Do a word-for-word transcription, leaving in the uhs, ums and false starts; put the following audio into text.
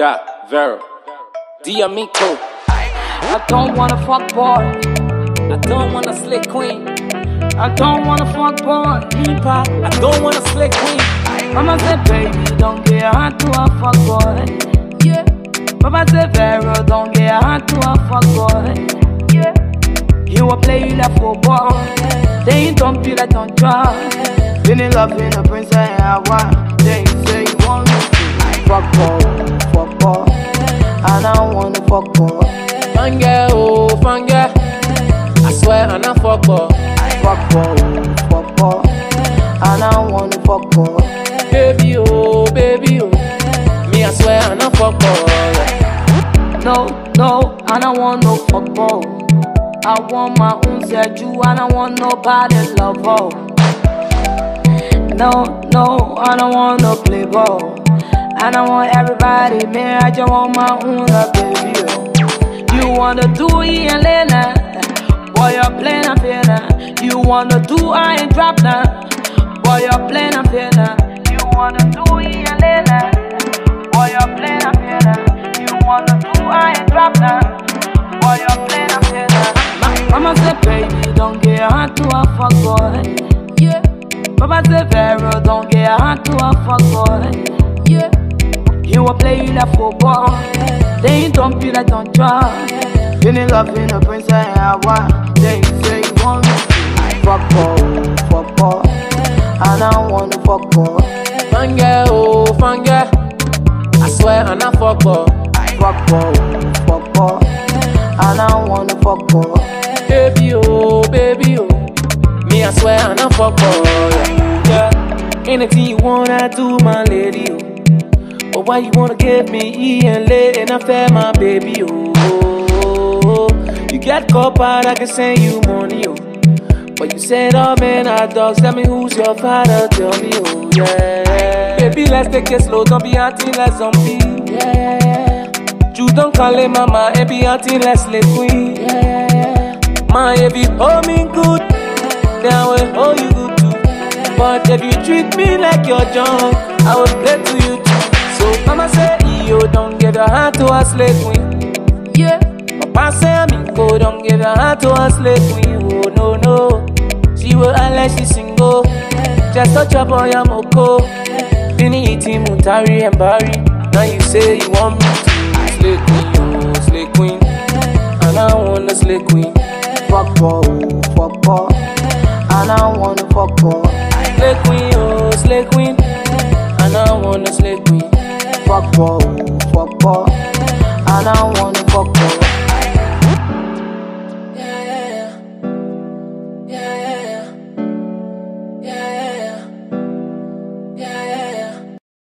Da, Vero X D Ameko. I don't wanna fuck boy. I don't wanna slay queen. I don't wanna fuck boy. Pop, I don't wanna slay queen. Mama said, baby, don't get hard to a fuck boy. Yeah. Papa said, Vero, don't get hard to a fuck boy. Yeah. You will play you like football. Then you don't feel like don't try. Feeling love in a princess and I want. Then you say you want me to fuck boy, fuck boy. And I wanna fuck boy. Fun girl, oh, fun girl. I swear I'm not fuck boy. Fuck boy, fuck boy. And I wanna fuck boy. Baby, oh, baby, oh. Me, I swear I'm not fuck boy. No, no, I don't want no fuck boy. I want my own set you, I don't want nobody love her. No, no, I don't want no play ball. I don't want everybody, man, I just want my own uh, baby. Oh. You wanna do it and lay now. Boy, you're playing a feeling. You wanna do I ain't drop now. Boy, you're playing a feeling. You wanna do it and lay now. Boy, you're playing a feeling. You wanna do I ain't drop now. Boy, you're playing a feeling. Mama said, baby, don't get hard to a fuck boy. Yeah. Papa said, Vero, don't get hard to a fuck boy. Yeah. You will play you like football. Then you don't feel like don't try. Feeling love in a princess and I want. Then you say you want me to fuck boy, fuck boy. And I wanna fuck boy. Fun girl, oh, fun girl. I swear I'm not fuck boy. Fuck boy, fuck boy. And I wanna fuck boy. Baby, oh, baby, oh. Me, I swear I'm not fuck boy. Yeah. Anything you wanna do, my lady, oh. But why you wanna give me E and lay and I fair, my baby, oh. You get caught, I can send you money, oh. But you said, oh man, our dogs, tell me who's your father, tell me, oh, yeah. Baby, let's take it slow, don't be acting like zombie, yeah, yeah. You don't call it mama, and be acting like slave queen, yeah, yeah. My, if you hold me good, then I will hold you good too. But if you treat me like your John, I will play to you too. So mama say, yo, don't give your heart to a slave queen, yeah. Papa say, Ameko, don't give your heart to a slave queen, oh no, no. She will unless she's single, just touch up on your moko. Bini eating Mutari and Barry. Now you say you want me to slay queen, oh, slay queen. And I want a slay queen. Fuck boy, fuck boy. And I wanna fuck boy. Slay queen, oh, slay queen. And I want a slay queen. Fuck boy, fuck boy. And I wanna fuck boy.